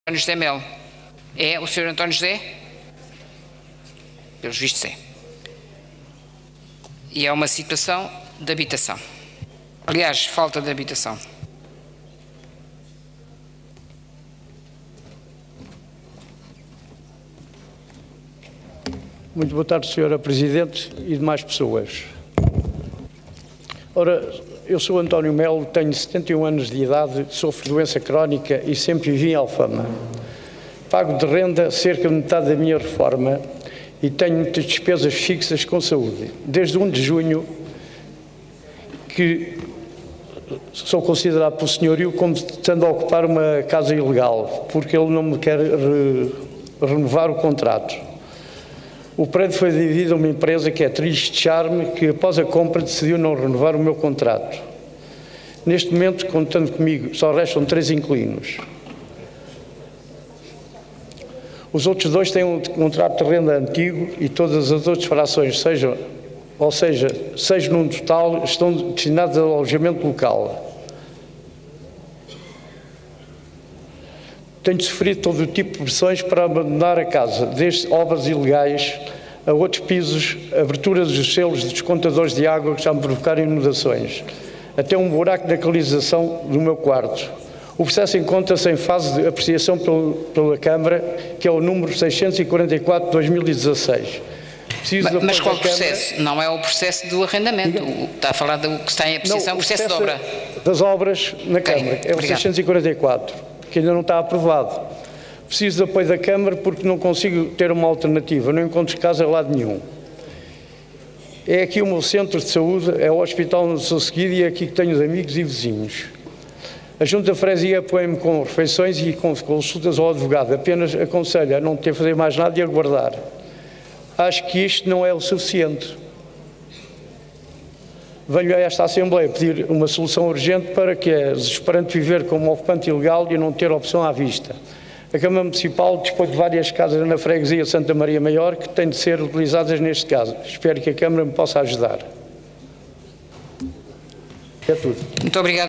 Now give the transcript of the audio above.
António José Melo. É o Sr. António José? Pelos vistos é. E é uma situação de habitação. Aliás, falta de habitação. Muito boa tarde, Sra. Presidente e demais pessoas. Ora, eu sou António Melo, tenho 71 anos de idade, sofro de doença crónica e sempre vivi em Alfama. Pago de renda cerca de metade da minha reforma e tenho muitas despesas fixas com saúde. Desde 1 de junho que sou considerado pelo senhorio como estando a ocupar uma casa ilegal, porque ele não me quer renovar o contrato. O prédio foi dividido a uma empresa que é Triste Charme, que após a compra decidiu não renovar o meu contrato. Neste momento, contando comigo, só restam 3 inquilinos. Os outros 2 têm um contrato de renda antigo e todas as outras frações, ou seja, 6 num total, estão destinados ao alojamento local. Tenho sofrido todo o tipo de pressões para abandonar a casa, desde obras ilegais a outros pisos, aberturas dos selos dos contadores de água que já me provocaram inundações, até um buraco na canalização do meu quarto. O processo encontra-se em fase de apreciação pela Câmara, que é o número 644 de 2016. Mas qual processo? Não é o processo do arrendamento. Está a falar do que está em apreciação, o processo de obra. Das obras na Câmara, é o 644, que ainda não está aprovado. Preciso de apoio da Câmara porque não consigo ter uma alternativa, não encontro casa em lado nenhum. É aqui o meu centro de saúde, é o hospital onde sou seguido e é aqui que tenho os amigos e vizinhos. A Junta de Freguesia apoia-me com refeições e com consultas ao advogado, apenas aconselho a não ter a fazer mais nada e aguardar. Acho que isto não é o suficiente. Venho a esta Assembleia pedir uma solução urgente para que é desesperante viver como ocupante ilegal e não ter opção à vista. A Câmara Municipal dispõe de várias casas na freguesia Santa Maria Maior que têm de ser utilizadas neste caso. Espero que a Câmara me possa ajudar. É tudo. Muito obrigado.